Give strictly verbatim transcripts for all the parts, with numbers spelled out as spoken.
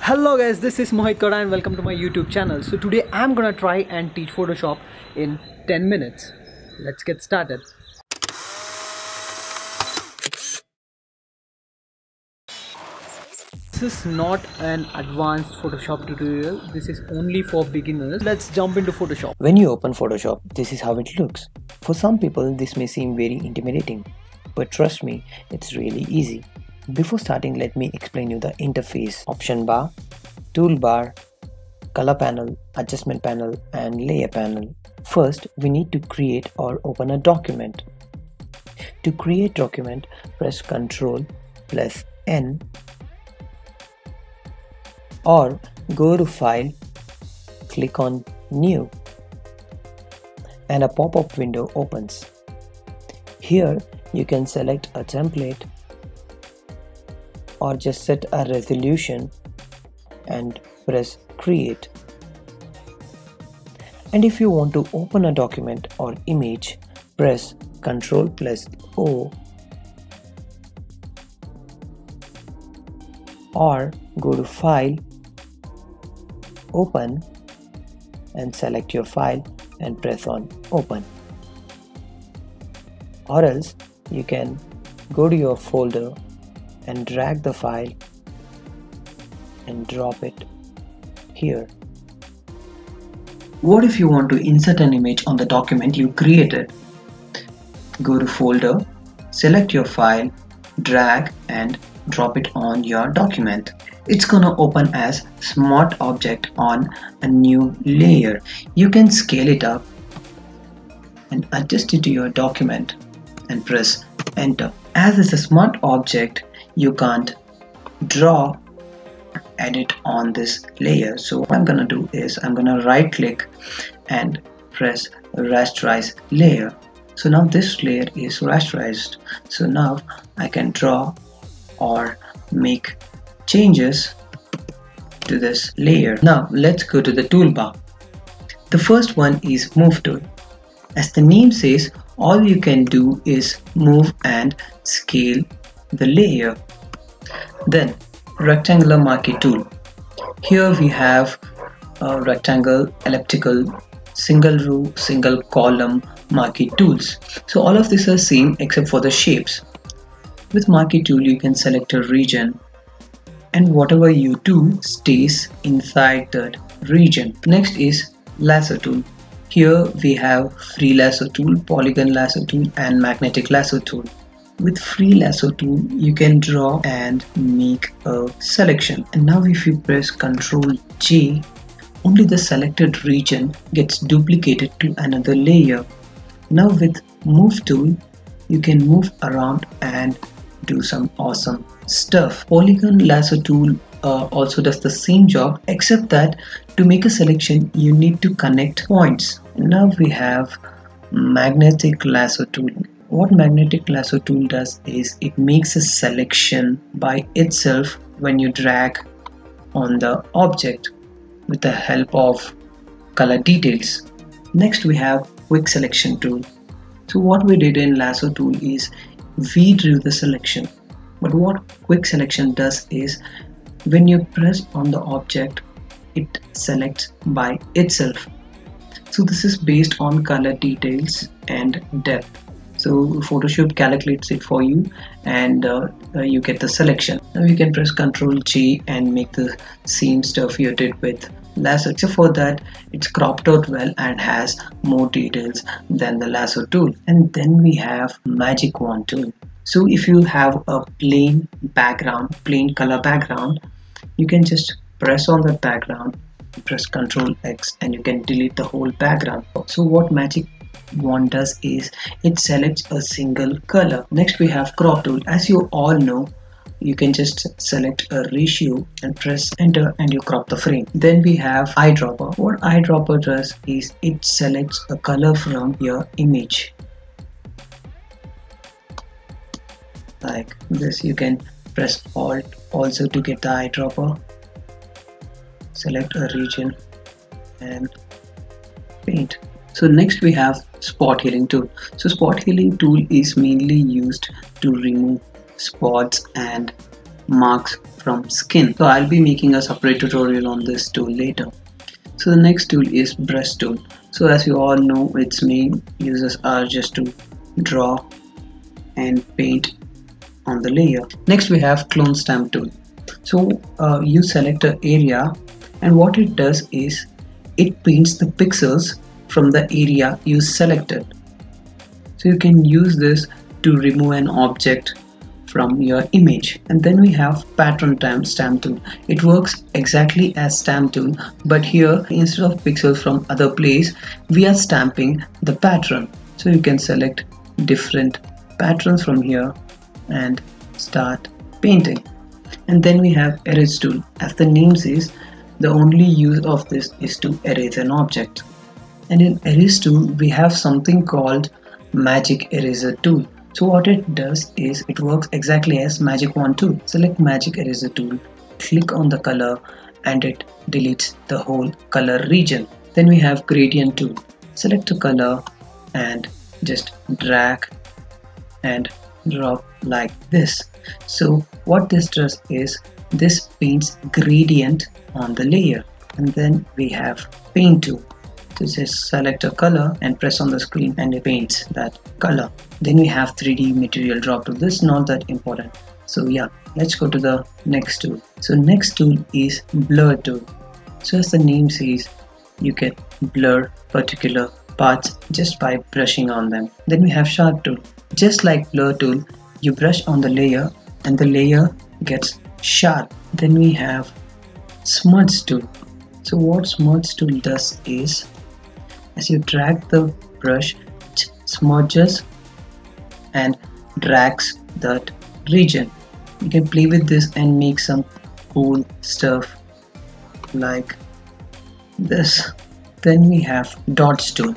Hello guys, this is Mohith and welcome to my YouTube channel. So today I'm gonna try and teach Photoshop in ten minutes. Let's get started. This is not an advanced Photoshop tutorial. This is only for beginners. Let's jump into Photoshop. When you open Photoshop, this is how it looks. For some people, this may seem very intimidating, but trust me, it's really easy. Before starting, let me explain you the interface. Option bar, toolbar, color panel, adjustment panel, and layer panel. First, we need to create or open a document. To create document, press Ctrl plus N or go to File, click on New, and a pop-up window opens. Here, you can select a template or just set a resolution and press Create. And if you want to open a document or image, press Ctrl plus O or go to File, Open, and select your file and press on Open. Or else you can go to your folder and drag the file and drop it here. What if you want to insert an image on the document you created? Go to folder, select your file, drag and drop it on your document. It's gonna open as Smart Object on a new layer. You can scale it up and adjust it to your document and press Enter. As it's a smart object, you can't draw edit on this layer. So what I'm gonna do is I'm gonna right click and press rasterize layer. So now this layer is rasterized. So now I can draw or make changes to this layer. Now let's go to the toolbar. The first one is Move tool. As the name says, all you can do is move and scale the layer. Then rectangular marquee tool. Here we have a rectangle, elliptical, single row, single column marquee tools. So all of these are same except for the shapes. With marquee tool you can select a region and whatever you do stays inside that region. Next is Lasso tool. Here we have free lasso tool, polygon lasso tool, and magnetic lasso tool. With free lasso tool you can draw and make a selection. And now if you press Ctrl J, only the selected region gets duplicated to another layer. Now with Move tool you can move around and do some awesome stuff. Polygon lasso tool uh, also does the same job, except that to make a selection you need to connect points. Now we have magnetic lasso tool. What magnetic lasso tool does is it makes a selection by itself when you drag on the object with the help of color details. Next we have quick selection tool. So what we did in lasso tool is we drew the selection, but what quick selection does is when you press on the object it selects by itself. So this is based on color details and depth. So Photoshop calculates it for you and uh, uh, you get the selection. Now you can press Ctrl J and make the same stuff you did with lasso, except for that it's cropped out well and has more details than the lasso tool. And then we have magic wand tool. So if you have a plain background, plain color background, you can just press on that background, press Ctrl X, and you can delete the whole background. So what magic wand does is it selects a single color. Next we have crop tool. As you all know, you can just select a ratio and press enter and you crop the frame. Then we have eyedropper. What eyedropper does is it selects a color from your image. Like this, you can press Alt also to get the eyedropper. Select a region and paint. So next we have spot healing tool. So spot healing tool is mainly used to remove spots and marks from skin. So I'll be making a separate tutorial on this tool later. So the next tool is brush tool. So as you all know, its main uses are just to draw and paint on the layer. Next we have clone stamp tool. So uh, you select an area, and what it does is it paints the pixels from the area you selected. So you can use this to remove an object from your image. And then we have pattern stamp tool. It works exactly as stamp tool, but here instead of pixels from other place, we are stamping the pattern. So you can select different patterns from here and start painting. And then we have erase tool. As the name says, the only use of this is to erase an object. And in erase tool we have something called magic eraser tool. So what it does is it works exactly as magic wand tool. Select magic eraser tool, click on the color, and it deletes the whole color region. Then we have gradient tool. Select a color and just drag and drop like this. So what this does is this paints gradient on the layer. And then we have paint tool. So just select a color and press on the screen and it paints that color. Then we have three D material drop tool. This is not that important. So yeah, let's go to the next tool. So next tool is blur tool. So as the name says, you can blur particular parts just by brushing on them. Then we have sharp tool. Just like blur tool, you brush on the layer and the layer gets sharp. Then we have smudge tool. So what smudge tool does is, as you drag the brush, it smudges and drags that region. You can play with this and make some cool stuff like this. Then we have dots tool.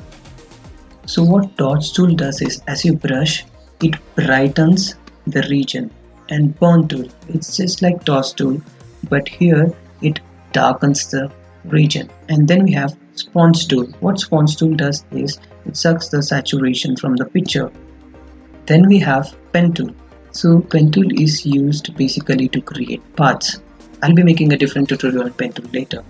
So what dots tool does is, as you brush, it brightens the region. And burn tool, it's just like dots tool, but here it darkens the region. And then we have sponge tool. What sponge tool does is it sucks the saturation from the picture. Then we have pen tool. So pen tool is used basically to create paths. I'll be making a different tutorial on pen tool later.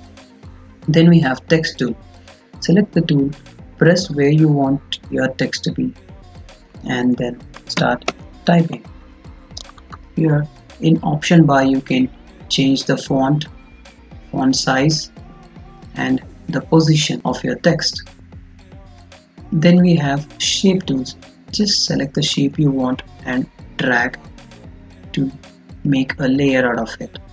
Then we have text tool. Select the tool, press where you want your text to be, and then start typing. Here in option bar you can change the font, font size, and the position of your text. Then we have shape tools. Just select the shape you want and drag to make a layer out of it,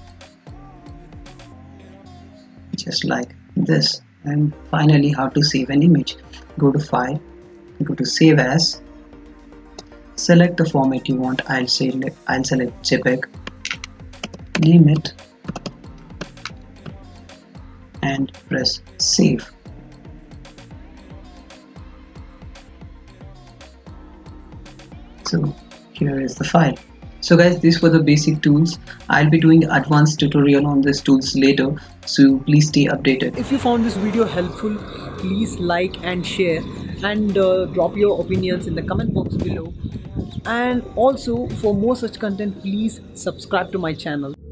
just like this. And finally, how to save an image. Go to file, go to save as, select the format you want. I'll say I'll select JPEG, name it, and press save. So here is the file. So guys, these were the basic tools. I'll be doing advanced tutorial on these tools later, so please stay updated. If you found this video helpful, please like and share, and uh, drop your opinions in the comment box below. And also for more such content, please subscribe to my channel.